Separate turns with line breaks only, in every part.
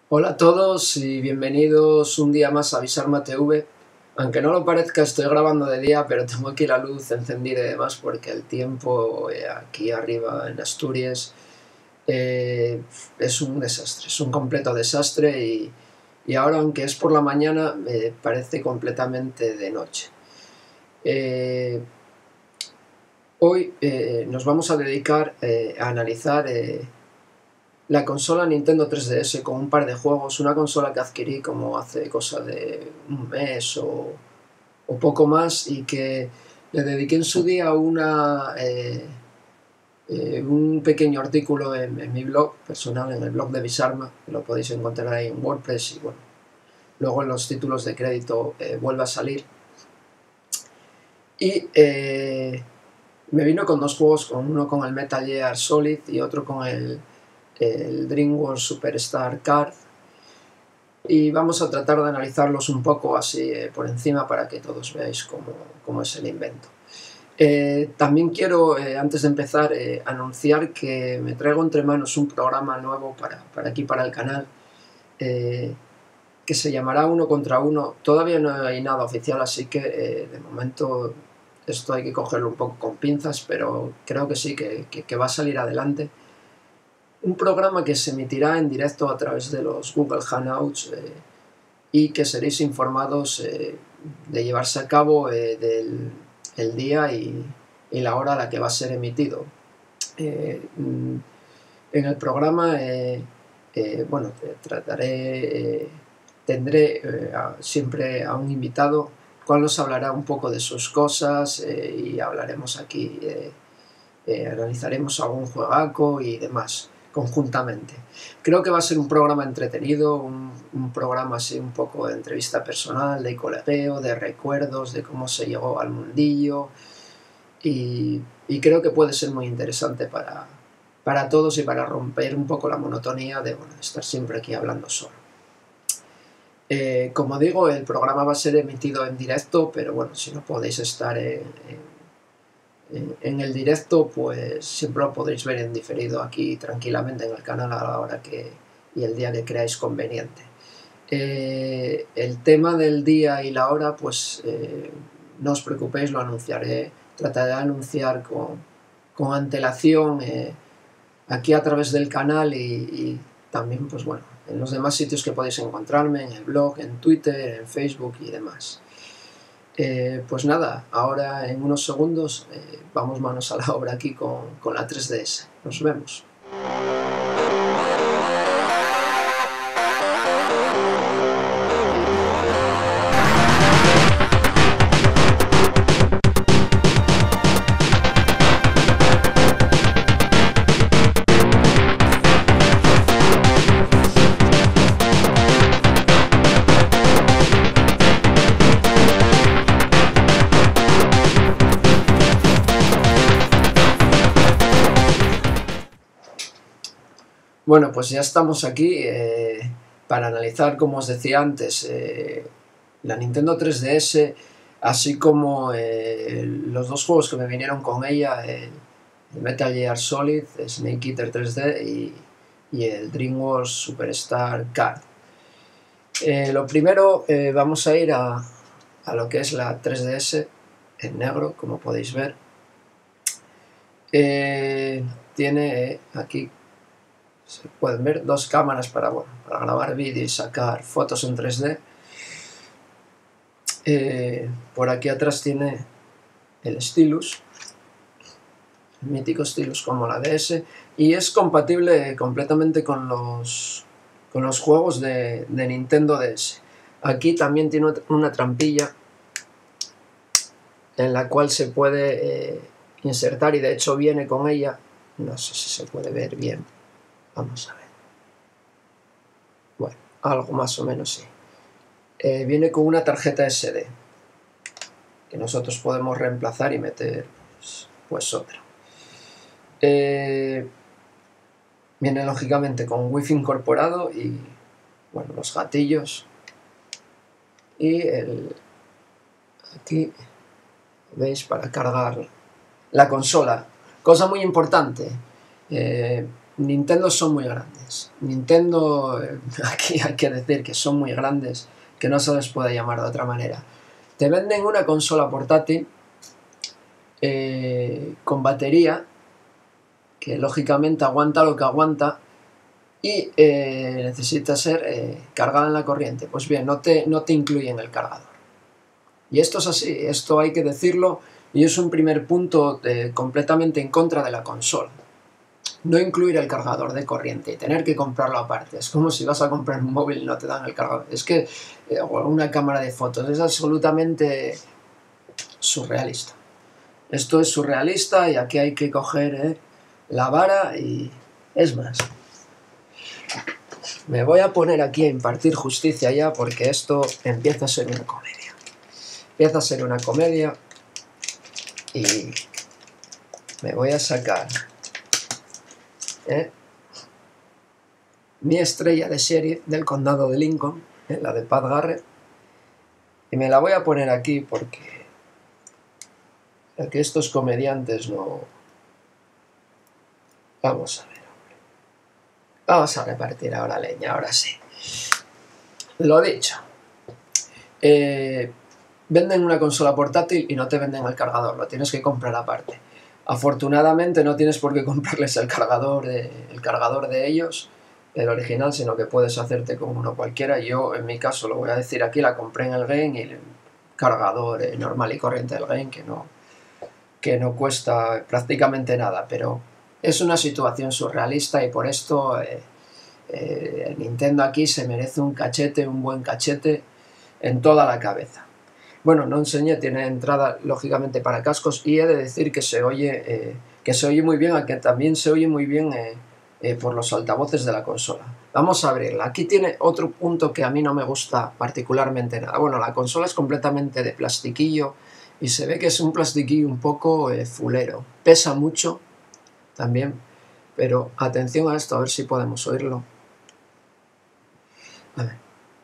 Hola a todos y bienvenidos un día más a Visarma TV. Aunque no lo parezca, estoy grabando de día, pero tengo aquí la luz encendida y demás porque el tiempo aquí arriba en Asturias es un desastre, es un completo desastre y ahora, aunque es por la mañana, me parece completamente de noche. Hoy nos vamos a dedicar a analizar la consola Nintendo 3DS con un par de juegos, una consola que adquirí como hace cosa de un mes o poco más y que le dediqué en su día un pequeño artículo en mi blog personal, en el blog de Visarma, que lo podéis encontrar ahí en WordPress y bueno, luego en los títulos de crédito vuelve a salir. Y me vino con dos juegos, uno con el Metal Gear Solid y otro con el DreamWorks Superstar Card, y vamos a tratar de analizarlos un poco así por encima para que todos veáis cómo es el invento. También quiero, antes de empezar, anunciar que me traigo entre manos un programa nuevo para aquí, para el canal, que se llamará Uno contra Uno. Todavía no hay nada oficial, así que de momento esto hay que cogerlo un poco con pinzas, pero creo que sí, que va a salir adelante. Un programa que se emitirá en directo a través de los Google Hangouts y que seréis informados de llevarse a cabo del el día y la hora a la que va a ser emitido. En el programa bueno, tendré siempre a un invitado, cual nos hablará un poco de sus cosas y hablaremos aquí, analizaremos algún juegaco y demás conjuntamente. Creo que va a ser un programa entretenido, un programa así un poco de entrevista personal, de colegueo, de recuerdos, de cómo se llegó al mundillo y creo que puede ser muy interesante para todos y para romper un poco la monotonía de estar siempre aquí hablando solo. Como digo, el programa va a ser emitido en directo, pero bueno, si no podéis estar en el directo, pues siempre lo podréis ver en diferido aquí tranquilamente en el canal a la hora y el día que creáis conveniente. El tema del día y la hora, pues no os preocupéis, lo anunciaré, trataré de anunciar con antelación aquí a través del canal y también, pues bueno, en los demás sitios que podéis encontrarme, en el blog, en Twitter, en Facebook y demás. Pues nada, ahora en unos segundos vamos manos a la obra aquí con la 3DS. Nos vemos. Bueno, pues ya estamos aquí para analizar, como os decía antes, la Nintendo 3DS, así como los dos juegos que me vinieron con ella, el Metal Gear Solid, Snake Eater 3D y el DreamWorks Superstar Card. Lo primero, vamos a ir a lo que es la 3DS en negro, como podéis ver. Tiene aquí, se pueden ver, dos cámaras para grabar vídeo y sacar fotos en 3D. Por aquí atrás tiene el stylus, el mítico stylus como la DS, y es compatible completamente con los juegos de Nintendo DS. Aquí también tiene una trampilla en la cual se puede insertar, y de hecho viene con ella, no sé si se puede ver bien, vamos a ver, bueno, algo más o menos sí. Viene con una tarjeta SD que nosotros podemos reemplazar y meter pues otra. Viene lógicamente con wifi incorporado y bueno, los gatillos y aquí veis para cargar la consola. Cosa muy importante, Nintendo son muy grandes. Nintendo, aquí hay que decir que son muy grandes, que no se les puede llamar de otra manera. Te venden una consola portátil con batería, que lógicamente aguanta lo que aguanta, y necesita ser cargada en la corriente. Pues bien, no te incluyen el cargador. Y esto es así, esto hay que decirlo, y es un primer punto completamente en contra de la consola. No incluir el cargador de corriente y tener que comprarlo aparte. Es como si vas a comprar un móvil y no te dan el cargador. Es que una cámara de fotos es absolutamente surrealista. Esto es surrealista y aquí hay que coger la vara y... Es más, me voy a poner aquí a impartir justicia ya porque esto empieza a ser una comedia. Empieza a ser una comedia y me voy a sacar mi estrella de sheriff del condado de Lincoln, la de Pat Garrett, y me la voy a poner aquí porque estos comediantes no... Vamos a ver, hombre. Vamos a repartir ahora leña, ahora sí. Lo dicho. Venden una consola portátil y no te venden el cargador, lo tienes que comprar aparte. Afortunadamente no tienes por qué comprarles el cargador de ellos, el original, sino que puedes hacerte con uno cualquiera. Yo, en mi caso, lo voy a decir aquí, la compré en el game y el cargador normal y corriente del game, que no cuesta prácticamente nada, pero es una situación surrealista y por esto Nintendo aquí se merece un cachete, un buen cachete en toda la cabeza. Bueno, no enseñé, tiene entrada lógicamente para cascos y he de decir que se oye muy bien, aunque también se oye muy bien por los altavoces de la consola. Vamos a abrirla. Aquí tiene otro punto que a mí no me gusta particularmente nada. Bueno, la consola es completamente de plastiquillo y se ve que es un plastiquillo un poco fulero. Pesa mucho también, pero atención a esto, a ver si podemos oírlo. A ver.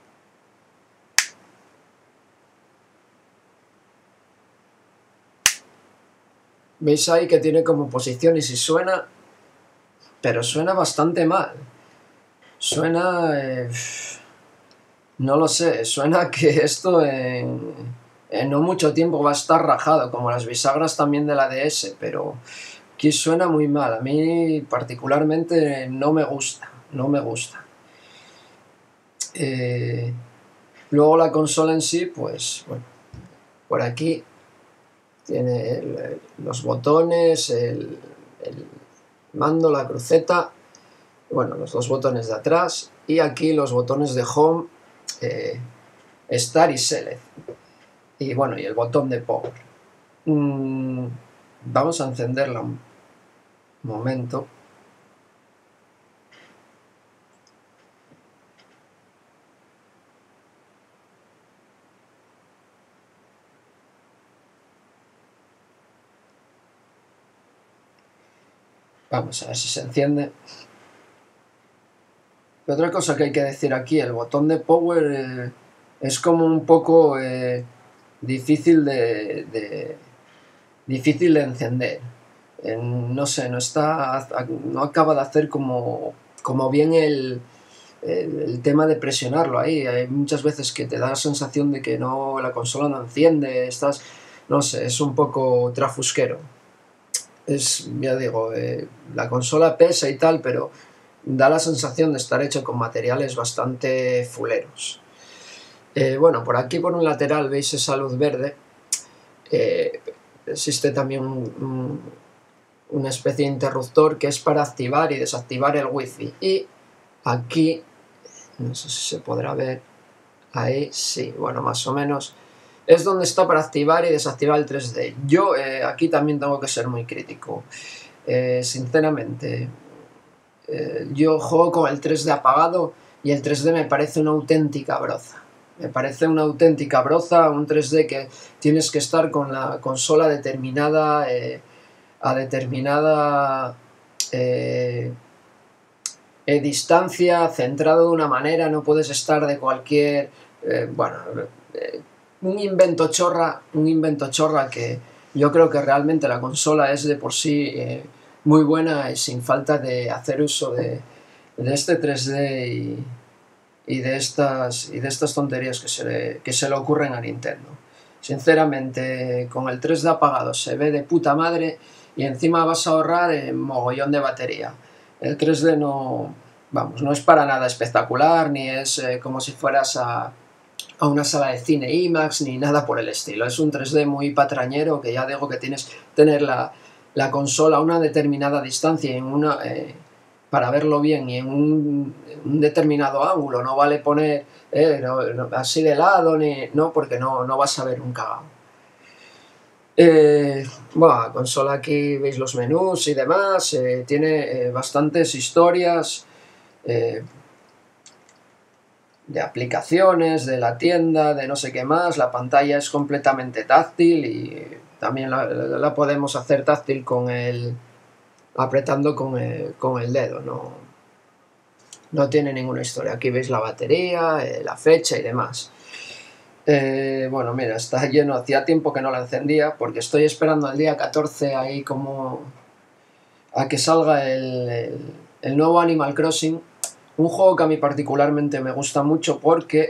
Veis ahí que tiene como posición y si suena, pero suena bastante mal. Suena, no lo sé, suena que esto en no mucho tiempo va a estar rajado, como las bisagras también de la DS, pero aquí suena muy mal. A mí particularmente no me gusta, no me gusta. Luego la consola en sí, pues bueno, por aquí tiene los botones, el mando, la cruceta, bueno, los dos botones de atrás y aquí los botones de Home, Start y Select. Y bueno, y el botón de Power. Vamos a encenderla un momento. Vamos a ver si se enciende. Y otra cosa que hay que decir aquí, el botón de Power es como un poco difícil de encender. No sé, no acaba de hacer como bien el tema de presionarlo ahí. Hay muchas veces que te da la sensación de que la consola no enciende, no sé, es un poco trafusquero. Ya digo, la consola pesa y tal, pero da la sensación de estar hecho con materiales bastante fuleros. Bueno, por aquí por un lateral veis esa luz verde. Existe también una especie de interruptor que es para activar y desactivar el wifi. Y aquí, no sé si se podrá ver, ahí sí, bueno, más o menos, es donde está para activar y desactivar el 3D. Yo aquí también tengo que ser muy crítico. Sinceramente, yo juego con el 3D apagado y el 3D me parece una auténtica broza. Me parece una auténtica broza, un 3D que tienes que estar con la consola determinada, a determinada distancia, centrado de una manera, no puedes estar de cualquier... un invento chorra que yo creo que realmente la consola es de por sí muy buena y sin falta de hacer uso de este 3D y de estas tonterías que se le ocurren a Nintendo. Sinceramente, con el 3D apagado se ve de puta madre y encima vas a ahorrar en mogollón de batería. El 3D no, vamos, no es para nada espectacular, ni es como si fueras a una sala de cine IMAX, ni nada por el estilo. Es un 3D muy patrañero, que ya digo que tienes que tener la consola a una determinada distancia para verlo bien y en un determinado ángulo. No vale poner así de lado, no, porque no vas a ver un cagado. Bueno, la consola, aquí veis los menús y demás, tiene bastantes historias de aplicaciones, de la tienda, de no sé qué más. La pantalla es completamente táctil y también la podemos hacer táctil apretando con el dedo, no tiene ninguna historia. Aquí veis la batería, la fecha y demás. Bueno, mira, está lleno, hacía tiempo que no la encendía porque estoy esperando el día 14 ahí como a que salga el nuevo Animal Crossing, un juego que a mí particularmente me gusta mucho porque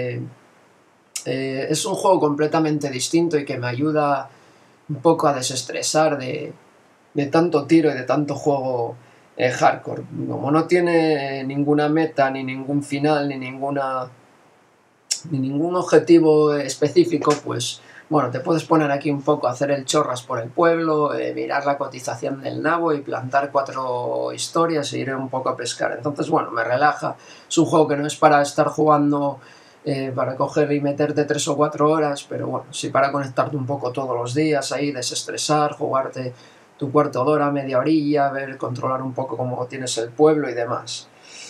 es un juego completamente distinto y que me ayuda un poco a desestresar de tanto tiro y de tanto juego hardcore. Como no tiene ninguna meta, ni ningún final, ni ningún objetivo específico, pues bueno, te puedes poner aquí un poco a hacer el chorras por el pueblo, mirar la cotización del nabo y plantar 4 historias e ir un poco a pescar. Entonces, bueno, me relaja. Es un juego que no es para estar jugando para coger y meterte 3 o 4 horas, pero bueno, sí para conectarte un poco todos los días ahí, desestresar, jugarte tu cuarto de hora, media horilla, controlar un poco cómo tienes el pueblo y demás.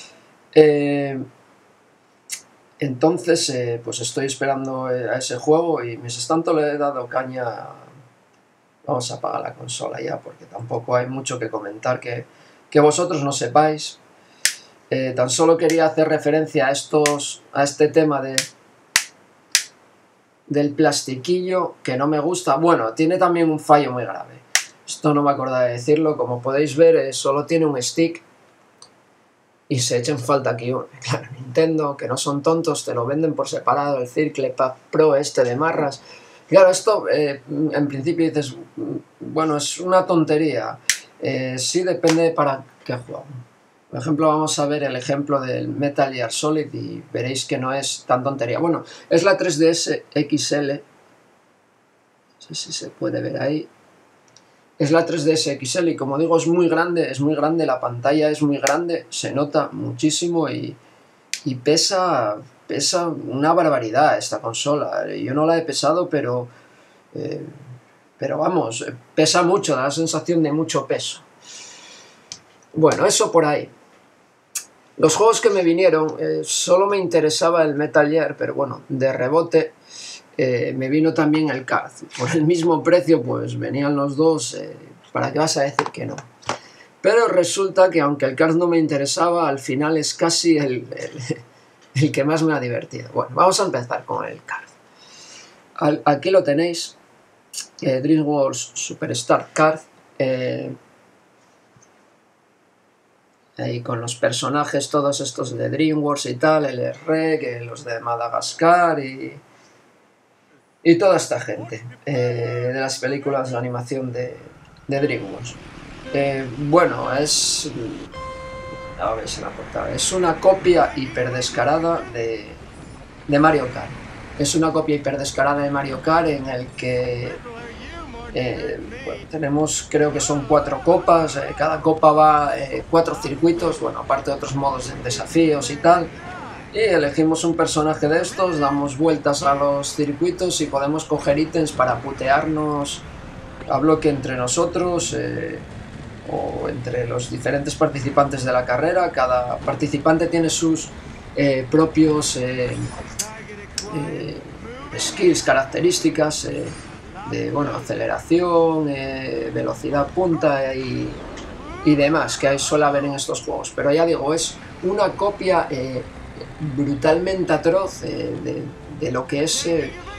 Entonces, pues estoy esperando a ese juego y mientras tanto le he dado caña. Vamos a apagar la consola ya porque tampoco hay mucho que comentar que vosotros no sepáis. Tan solo quería hacer referencia a este tema del plastiquillo, que no me gusta. Bueno, tiene también un fallo muy grave. Esto no me acordaba de decirlo. Como podéis ver, solo tiene un stick y se echa en falta aquí uno. Claro, Nintendo, que no son tontos, te lo venden por separado, el CirclePad Pro este de marras. Claro, esto en principio dices, bueno, es una tontería. Sí, depende para qué juego. Por ejemplo, vamos a ver el ejemplo del Metal Gear Solid y veréis que no es tan tontería. Bueno, es la 3DS XL. No sé si se puede ver ahí. Es la 3DS XL y como digo es muy grande, la pantalla es muy grande, se nota muchísimo y pesa una barbaridad esta consola. Yo no la he pesado, pero vamos, pesa mucho, da la sensación de mucho peso. Bueno, eso por ahí. Los juegos que me vinieron, solo me interesaba el Metal Gear, pero bueno, de rebote me vino también el Card. Por el mismo precio, pues venían los dos, ¿para qué vas a decir que no? Pero resulta que aunque el Card no me interesaba, al final es casi el que más me ha divertido. Bueno, vamos a empezar con el Card. Aquí lo tenéis, DreamWorks Superstar Card. Ahí con los personajes todos estos de DreamWorks y tal, el R.E.G., los de Madagascar y toda esta gente de las películas de animación de DreamWorks. Bueno, es... A ver si la portada. Es una copia hiperdescarada de Mario Kart. Es una copia hiperdescarada de Mario Kart en el que bueno, tenemos, creo que son 4 copas, cada copa va 4 circuitos, bueno, aparte de otros modos de desafíos y tal, y elegimos un personaje de estos, damos vueltas a los circuitos y podemos coger ítems para putearnos a bloque entre nosotros o entre los diferentes participantes de la carrera. Cada participante tiene sus propios skills, características de bueno, aceleración, velocidad punta y demás que suele haber en estos juegos. Pero ya digo, es una copia brutalmente atroz de lo que es,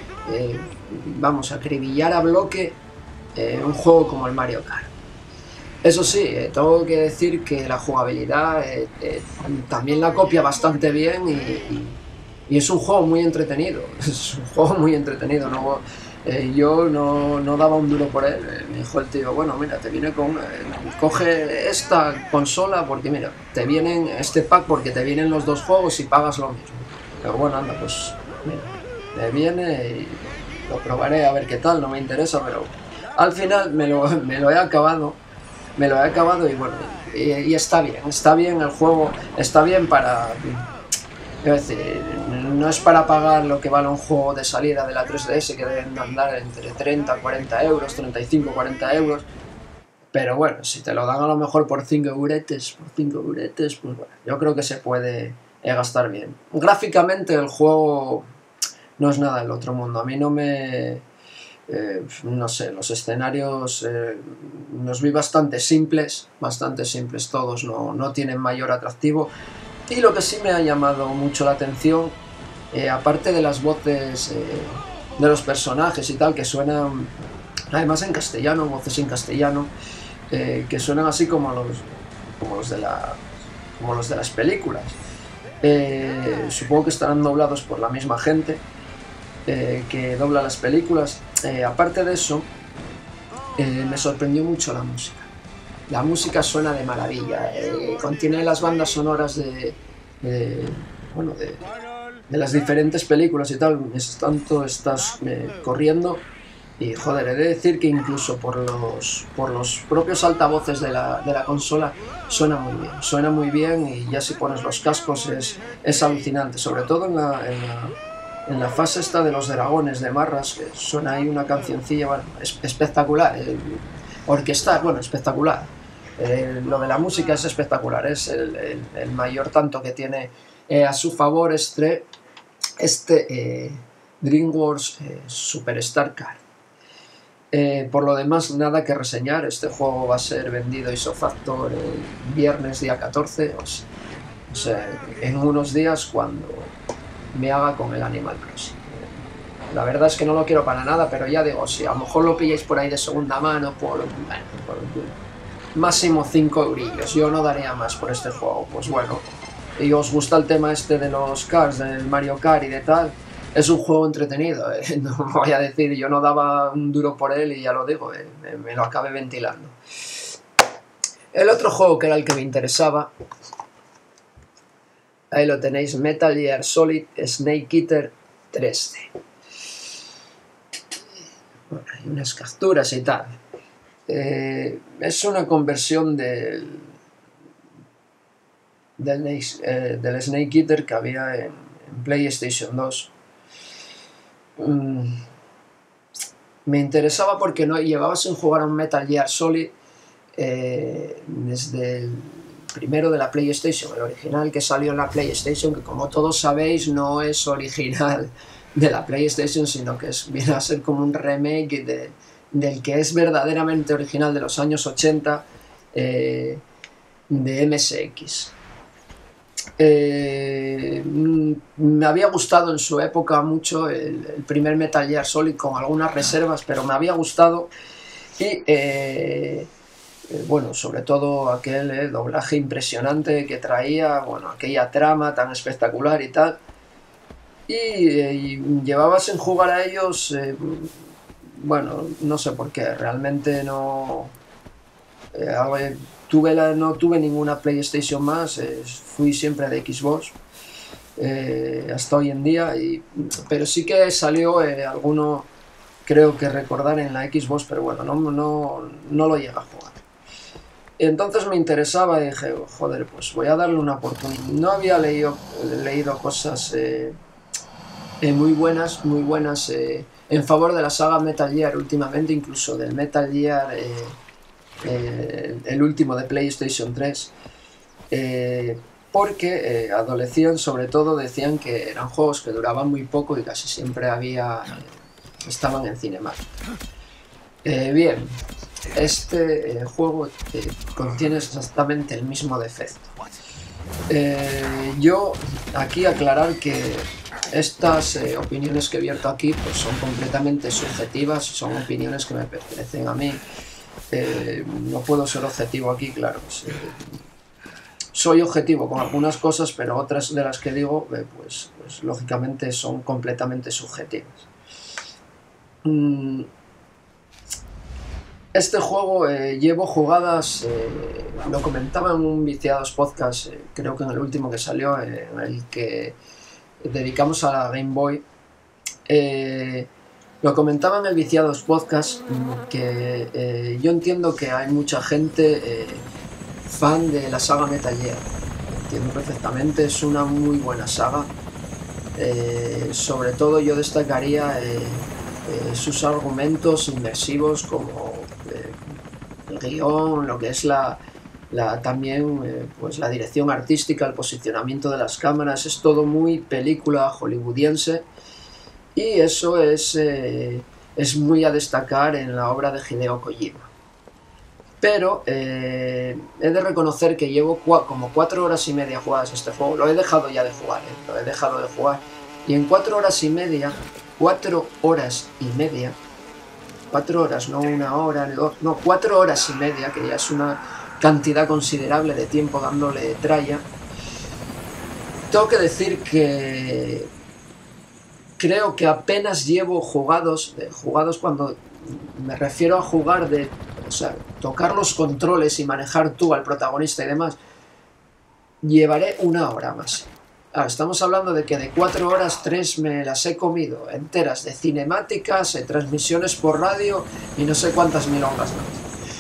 vamos, acribillar a bloque un juego como el Mario Kart. Eso sí, tengo que decir que la jugabilidad también la copia bastante bien y es un juego muy entretenido. Es un juego muy entretenido. ¿No? Yo no daba un duro por él. Me dijo el tío, bueno, mira, te viene con... coge esta consola porque, mira, te vienen este pack porque te vienen los dos juegos y pagas lo mismo. Pero bueno, anda, pues, mira, me viene y lo probaré a ver qué tal, no me interesa, pero al final me lo he acabado. Me lo he acabado y bueno, y está bien el juego, está bien para... Es decir, no es para pagar lo que vale un juego de salida de la 3DS, que deben andar entre 30, 40 euros, 35, 40 euros. Pero bueno, si te lo dan a lo mejor por 5 euretes, pues bueno, yo creo que se puede gastar bien. Gráficamente el juego no es nada del otro mundo. A mí no me... no sé, los escenarios los vi bastante simples todos, no tienen mayor atractivo. Y lo que sí me ha llamado mucho la atención, aparte de las voces de los personajes y tal, que suenan además en castellano, voces en castellano, que suenan así como los de las películas. Supongo que estarán doblados por la misma gente que dobla las películas. Aparte de eso, me sorprendió mucho la música. La música suena de maravilla, contiene las bandas sonoras bueno, de las diferentes películas y tal. Tanto estás corriendo y joder, he de decir que incluso por los propios altavoces de la consola suena muy bien y ya si pones los cascos es alucinante, sobre todo en la fase esta de los dragones de Marras, que suena ahí una cancioncilla, bueno, espectacular, orquestal, bueno, espectacular. Lo de la música es espectacular, es el mayor tanto que tiene a su favor este DreamWorks Superstar Car. Por lo demás, nada que reseñar. Este juego va a ser vendido isofactor el viernes día 14, o sea, en unos días cuando me haga con el Animal Crossing. La verdad es que no lo quiero para nada, pero ya digo, si a lo mejor lo pilláis por ahí de segunda mano, por máximo 5 eurillos, yo no daría más por este juego. Pues bueno, y os gusta el tema este de los cars, del Mario Kart y de tal, es un juego entretenido, no voy a decir, yo no daba un duro por él y ya lo digo, me lo acabé ventilando. El otro juego que era el que me interesaba, ahí lo tenéis, Metal Gear Solid Snake Eater 3D. Bueno, hay unas capturas y tal. Es una conversión del Snake Eater que había en PlayStation 2. Me interesaba porque no llevaba sin jugar a un Metal Gear Solid desde el primero de la PlayStation, el original que salió en la PlayStation, que como todos sabéis no es original de la PlayStation, sino que viene a ser como un remake del que es verdaderamente original de los años 80, de MSX. Me había gustado en su época mucho el primer Metal Gear Solid, con algunas reservas, pero me había gustado. Y bueno, sobre todo aquel doblaje impresionante que traía, bueno, aquella trama tan espectacular y tal. Y llevaba sin jugar a ellos, bueno, no sé por qué, realmente no... no tuve ninguna PlayStation más, fui siempre de Xbox hasta hoy en día, pero sí que salió alguno, creo que recordar, en la Xbox, pero bueno, no lo llega a jugar. Entonces me interesaba y dije, joder, pues voy a darle una oportunidad. No había leído cosas muy buenas en favor de la saga Metal Gear últimamente, incluso del Metal Gear el último de PlayStation 3, porque adolecían, sobre todo decían que eran juegos que duraban muy poco y casi siempre estaban en cinemática. Bien, este juego contiene exactamente el mismo defecto. Yo aquí aclarar que estas opiniones que he abierto aquí pues son completamente subjetivas, son opiniones que me pertenecen a mí. No puedo ser objetivo aquí, claro. Soy objetivo con algunas cosas, pero otras de las que digo, pues lógicamente son completamente subjetivas. Este juego llevo jugadas, lo comentaba en un Viciados podcast, creo que en el último que salió, en el que dedicamos a la Game Boy. Lo comentaba en el Viciados podcast, que yo entiendo que hay mucha gente fan de la saga Metal Gear. Entiendo perfectamente, es una muy buena saga. Sobre todo yo destacaría sus argumentos inmersivos, como el guión, lo que es también pues la dirección artística, el posicionamiento de las cámaras. Es todo muy película hollywoodiense, y eso es muy a destacar en la obra de Hideo Kojima. Pero he de reconocer que llevo como 4 horas y media jugadas a este juego. Lo he dejado ya de jugar, lo he dejado de jugar. Y en 4 horas y media, 4 horas y media, 4 horas, no una hora, no, 4 horas y media, que ya es una cantidad considerable de tiempo dándole tralla, tengo que decir que creo que apenas llevo jugados cuando me refiero a jugar o sea, tocar los controles y manejar tú al protagonista y demás, llevaré 1 hora más. Estamos hablando de que de 4 horas, 3 me las he comido enteras de cinemáticas, transmisiones por radio y no sé cuántas milongas más.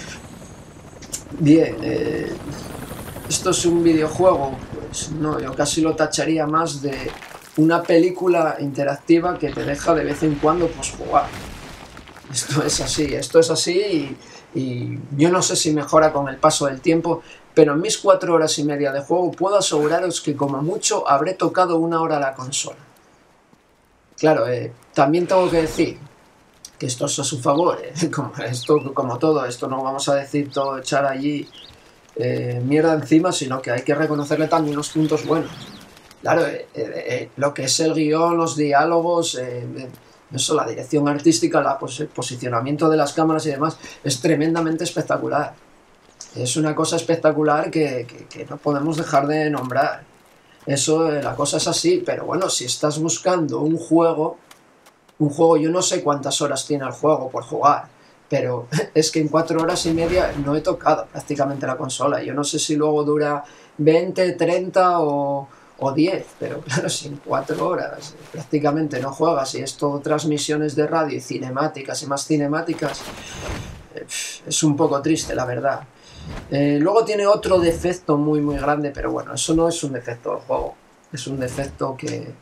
Bien, esto es un videojuego, pues no, yo casi lo tacharía más de una película interactiva que te deja de vez en cuando pues jugar. Esto es así y yo no sé si mejora con el paso del tiempo, pero en mis 4 horas y media de juego puedo aseguraros que como mucho habré tocado 1 hora la consola. Claro, también tengo que decir que esto es a su favor, como todo, esto no vamos a decir todo, echar allí mierda encima, sino que hay que reconocerle también los puntos buenos. Claro, lo que es el guión, los diálogos, eso, la dirección artística, el posicionamiento de las cámaras y demás, es tremendamente espectacular. Es una cosa espectacular que no podemos dejar de nombrar. Eso, la cosa es así, pero bueno, si estás buscando un juego, yo no sé cuántas horas tiene el juego por jugar, pero es que en 4 horas y media no he tocado prácticamente la consola. Yo no sé si luego dura 20, 30 o 10, pero claro, si en 4 horas prácticamente no juegas y es todo transmisiones de radio y cinemáticas y más cinemáticas, es un poco triste, la verdad. Luego tiene otro defecto muy muy grande, pero bueno, eso no es un defecto del juego, es un defecto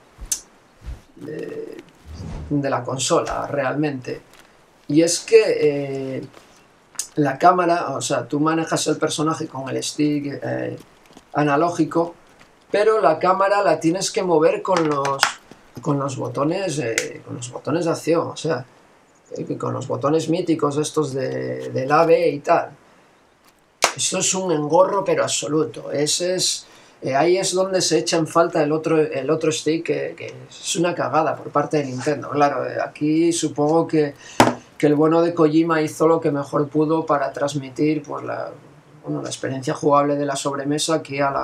de la consola realmente, y es que la cámara, o sea, tú manejas el personaje con el stick analógico, pero la cámara la tienes que mover con los botones de acción, o sea, con los botones míticos estos del A, B y tal. Eso es un engorro pero absoluto. Ahí es donde se echa en falta el otro stick, que es una cagada por parte de Nintendo. Claro, aquí supongo que el bueno de Kojima hizo lo que mejor pudo para transmitir pues, la experiencia jugable de la sobremesa aquí a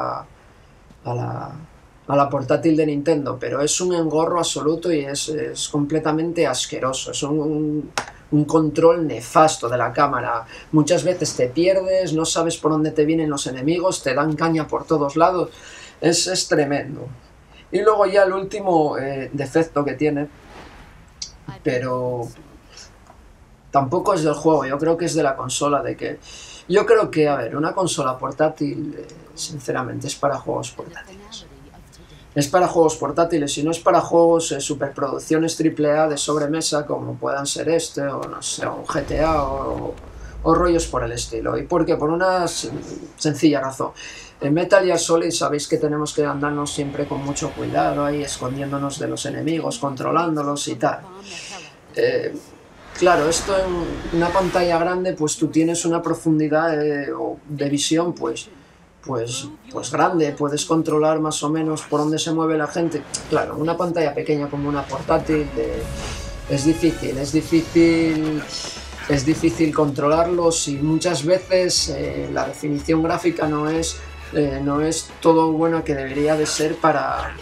la portátil de Nintendo, pero es un engorro absoluto y es completamente asqueroso. Es un control nefasto de la cámara. Muchas veces te pierdes, no sabes por dónde te vienen los enemigos, te dan caña por todos lados. Es tremendo. Y luego ya el último defecto que tiene, pero tampoco es del juego, yo creo que es de la consola, yo creo que, a ver, una consola portátil, sinceramente, es para juegos portátiles. Es para juegos portátiles y no es para juegos superproducciones AAA de sobremesa como puedan ser o no sé, un GTA o rollos por el estilo. ¿Y por qué? Por una sencilla razón. En Metal Gear Solid sabéis que tenemos que andarnos siempre con mucho cuidado ahí, escondiéndonos de los enemigos, controlándolos y tal. Claro, esto en una pantalla grande, pues tú tienes una profundidad de visión, pues grande, puedes controlar más o menos por dónde se mueve la gente. Claro, una pantalla pequeña como una portátil es difícil es difícil controlarlos y muchas veces la definición gráfica no es todo bueno que debería de ser para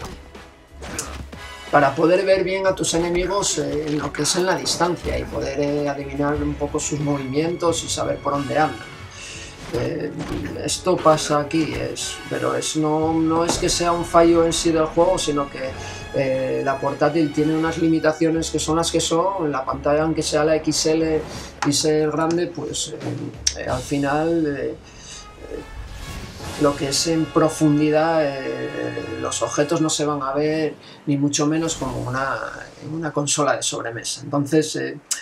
poder ver bien a tus enemigos en lo que es en la distancia y poder adivinar un poco sus movimientos y saber por dónde andan. Esto pasa aquí, pero no es que sea un fallo en sí del juego, sino que la portátil tiene unas limitaciones que son las que son. La pantalla, aunque sea la XL y ser grande, pues al final lo que es en profundidad, los objetos no se van a ver ni mucho menos como una consola de sobremesa. Entonces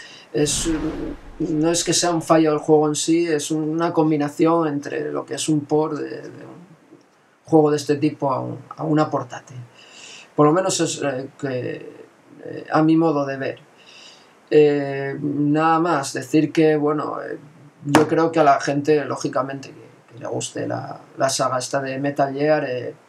no es que sea un fallo del juego en sí, es una combinación entre lo que es un port de un juego de este tipo a una portátil. Por lo menos es a mi modo de ver. Nada más, decir que, bueno, yo creo que a la gente, lógicamente, que le guste la saga esta de Metal Gear,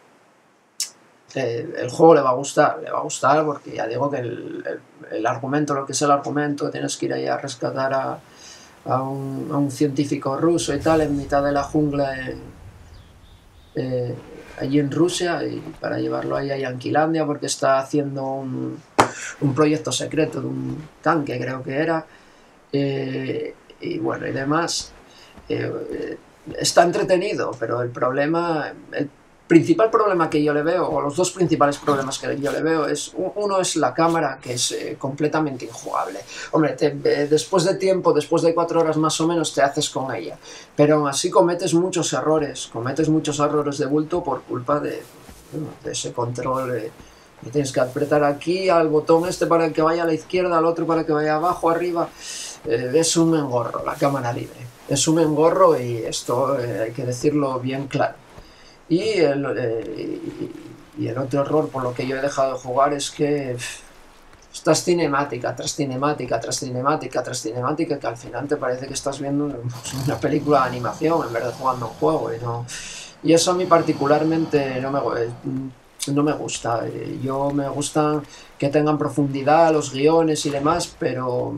el juego le va a gustar porque ya digo que el argumento, lo que es el argumento, tienes que ir ahí a rescatar a un científico ruso y tal en mitad de la jungla allí en Rusia, y para llevarlo ahí a Yanquilandia porque está haciendo un proyecto secreto de un tanque, creo que era, y bueno, y demás. Está entretenido, pero el principal problema que yo le veo, o los dos principales problemas que yo le veo, uno es la cámara, que es completamente injugable. Hombre, después de tiempo, después de 4 horas más o menos, te haces con ella, pero aún así cometes muchos errores de bulto por culpa de ese control. Y tienes que apretar aquí al botón este para que vaya a la izquierda, al otro para que vaya abajo, arriba. Es un engorro la cámara libre, es un engorro, y esto hay que decirlo bien claro. Y el otro error por lo que yo he dejado de jugar es que estás cinemática tras cinemática tras cinemática tras cinemática, que al final te parece que estás viendo una película de animación en vez de jugando un juego, y eso a mí particularmente no me gusta. Yo me gusta que tengan profundidad los guiones y demás, pero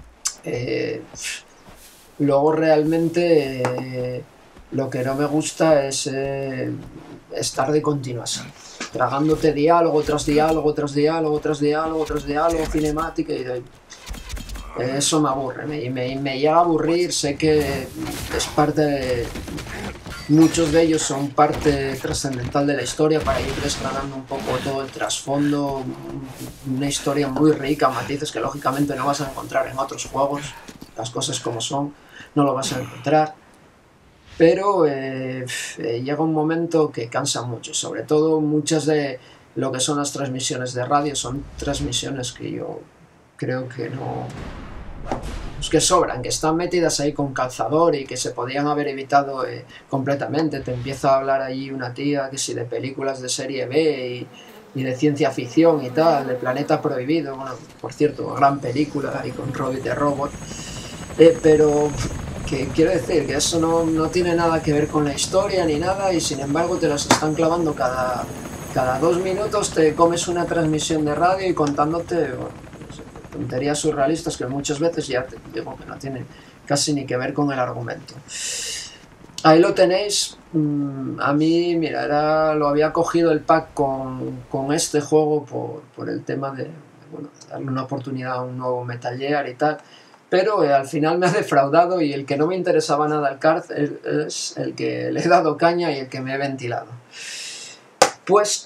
luego realmente lo que no me gusta es estar de continuación, tragándote diálogo tras diálogo tras diálogo tras diálogo tras diálogo, cinemática, y eso me aburre, me llega a aburrir. Sé que es parte muchos de ellos son parte trascendental de la historia para ir desgranando un poco todo el trasfondo, una historia muy rica, matices que lógicamente no vas a encontrar en otros juegos, las cosas como son, no lo vas a encontrar. Pero llega un momento que cansa mucho, sobre todo muchas de lo que son las transmisiones de radio son transmisiones que yo creo que no, pues que sobran, que están metidas ahí con calzador y que se podían haber evitado completamente. Te empieza a hablar allí una tía que si de películas de serie B y de ciencia ficción y tal, de Planeta Prohibido, bueno, por cierto, gran película, y con Robbie the Robot, pero que quiero decir que eso no tiene nada que ver con la historia ni nada, y sin embargo te las están clavando cada 2 minutos. Te comes una transmisión de radio y contándote, bueno, tonterías surrealistas que muchas veces ya te digo que no tienen casi ni que ver con el argumento. Ahí lo tenéis. A mí, mira, lo había cogido el pack con este juego por el tema de, bueno, darle una oportunidad a un nuevo Metal Gear y tal, pero al final me ha defraudado, y el que no me interesaba nada el card es el que le he dado caña y el que me he ventilado. Pues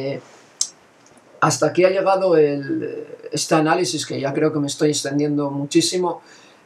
hasta aquí ha llegado este análisis, que ya creo que me estoy extendiendo muchísimo.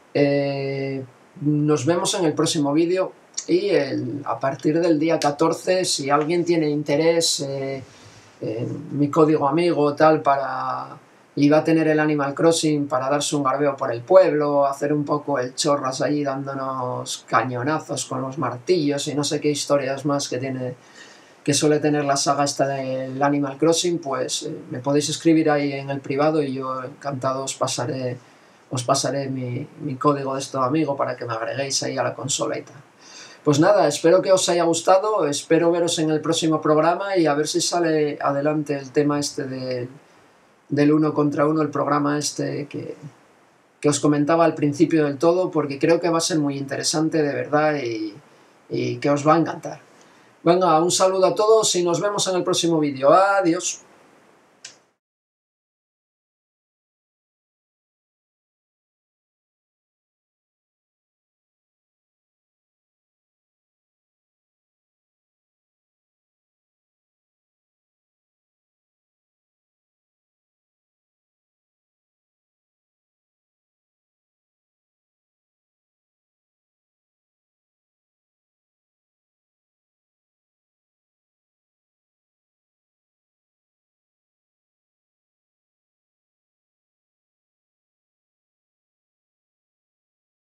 Nos vemos en el próximo vídeo, y a partir del día 14, si alguien tiene interés en mi código amigo tal, y va a tener el Animal Crossing para darse un garbeo por el pueblo, hacer un poco el chorras allí dándonos cañonazos con los martillos y no sé qué historias más que suele tener la saga esta del Animal Crossing, pues me podéis escribir ahí en el privado y yo encantado os pasaré mi código de esto amigo para que me agreguéis ahí a la consola y tal. Pues nada, espero que os haya gustado, espero veros en el próximo programa y a ver si sale adelante el tema este del 1 contra 1, el programa este que os comentaba al principio del todo, porque creo que va a ser muy interesante de verdad y que os va a encantar. Venga, un saludo a todos y nos vemos en el próximo vídeo. Adiós.